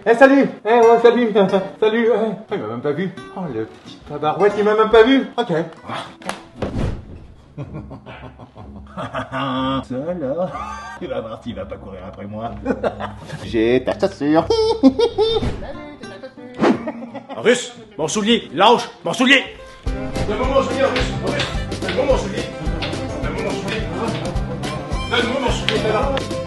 salut. Ouais, salut. Salut. Il m'a même pas vu. Oh, le petit tabarouette, il m'a même pas vu. Ok. Ça là, il va voir s'il va pas courir après moi. J'ai ta chaussure. Russe, mon soulier, lâche, mon soulier. Donne-moi mon soulier, Russe. Donne-moi mon soulier. Donne-moi mon soulier. Donne-moi mon soulier, là.